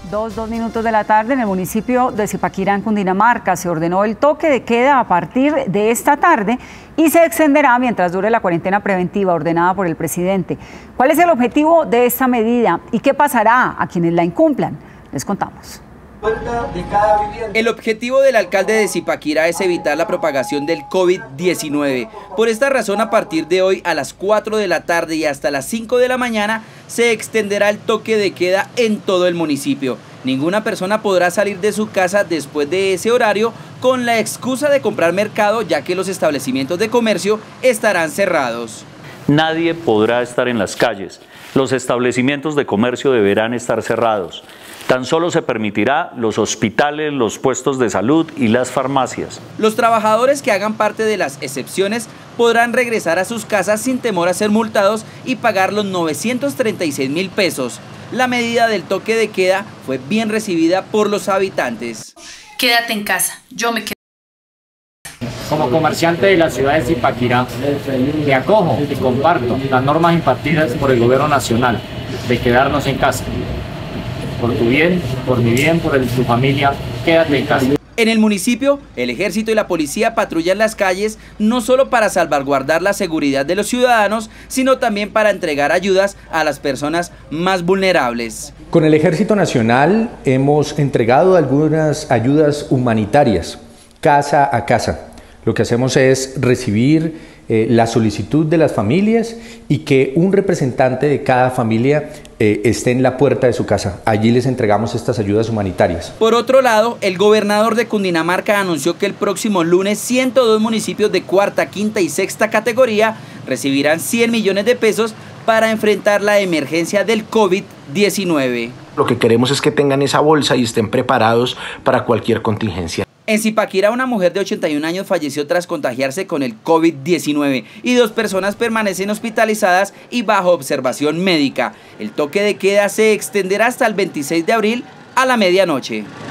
2:02 de la tarde en el municipio de Zipaquirá, en Cundinamarca, se ordenó el toque de queda a partir de esta tarde y se extenderá mientras dure la cuarentena preventiva ordenada por el presidente. ¿Cuál es el objetivo de esta medida y qué pasará a quienes la incumplan? Les contamos. El objetivo del alcalde de Zipaquirá es evitar la propagación del COVID-19. Por esta razón, a partir de hoy a las 4 de la tarde y hasta las 5 de la mañana se extenderá el toque de queda en todo el municipio. Ninguna persona podrá salir de su casa después de ese horario con la excusa de comprar mercado, ya que los establecimientos de comercio estarán cerrados. Nadie podrá estar en las calles. Los establecimientos de comercio deberán estar cerrados. Tan solo se permitirá los hospitales, los puestos de salud y las farmacias. Los trabajadores que hagan parte de las excepciones podrán regresar a sus casas sin temor a ser multados y pagar los 936.000 pesos. La medida del toque de queda fue bien recibida por los habitantes. Quédate en casa, yo me quedo. Como comerciante de la ciudad de Zipaquirá, me acojo y comparto las normas impartidas por el gobierno nacional de quedarnos en casa. Por tu bien, por mi bien, por el de tu familia, quédate en casa. En el municipio, el ejército y la policía patrullan las calles no solo para salvaguardar la seguridad de los ciudadanos, sino también para entregar ayudas a las personas más vulnerables. Con el Ejército Nacional hemos entregado algunas ayudas humanitarias, casa a casa. Lo que hacemos es recibir la solicitud de las familias y que un representante de cada familia esté en la puerta de su casa. Allí les entregamos estas ayudas humanitarias. Por otro lado, el gobernador de Cundinamarca anunció que el próximo lunes 102 municipios de cuarta, quinta y sexta categoría recibirán 100 millones de pesos para enfrentar la emergencia del COVID-19. Lo que queremos es que tengan esa bolsa y estén preparados para cualquier contingencia. En Zipaquirá, una mujer de 81 años falleció tras contagiarse con el COVID-19 y 2 personas permanecen hospitalizadas y bajo observación médica. El toque de queda se extenderá hasta el 26 de abril a la medianoche.